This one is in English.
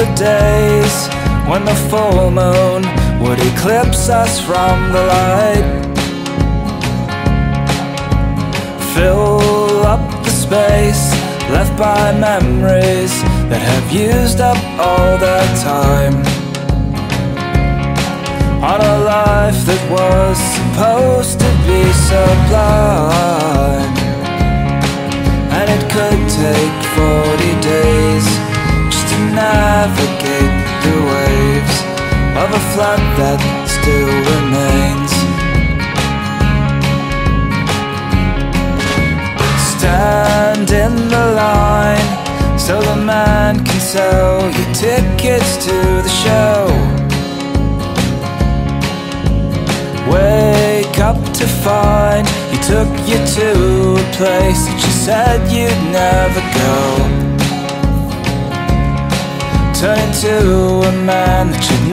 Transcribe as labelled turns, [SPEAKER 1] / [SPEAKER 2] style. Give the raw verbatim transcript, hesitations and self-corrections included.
[SPEAKER 1] the days when the full moon would eclipse us from the light. Fill up the space left by memories that have used up all their time on a life that was supposed to be sublime. And it could take forty days just to navigate the waves of a flood that still remains. Stand in the line so the man can sell you tickets to the show. Wake up to find he took you to a place that you said you'd never go. Turn into a man that you